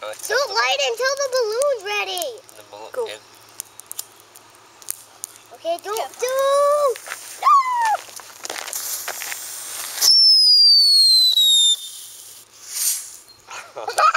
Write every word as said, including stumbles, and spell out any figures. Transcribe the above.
Don't light it until the balloon's ready. The balloon. Go. It, Okay, don't Yeah. do. No!